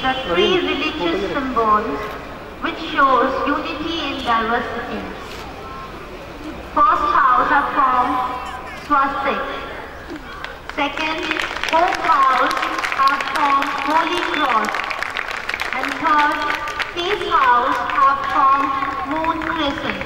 the three religious symbols which shows unity in diversity. First house are formed swastik. Second, home house are formed holy cross. And third, peace house are formed moon crescent.